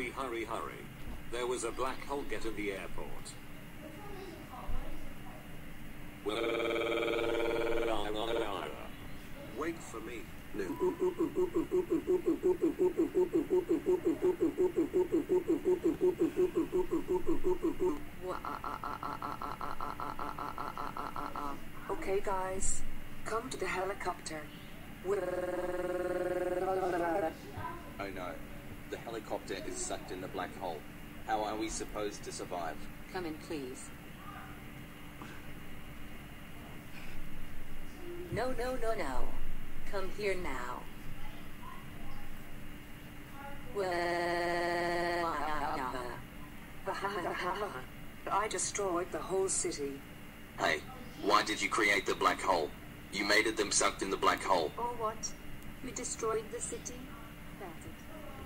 Hurry, hurry, hurry. There was a black hole. Get in the airport. Wait for me. Okay guys, come to the helicopter. Oh no, the helicopter is sucked in the black hole. How are we supposed to survive? Come in, please. No, no, no, no. Come here now. I destroyed the whole city. Hey, why did you create the black hole? You made it them sucked in the black hole. Or what? We destroyed the city? That's it.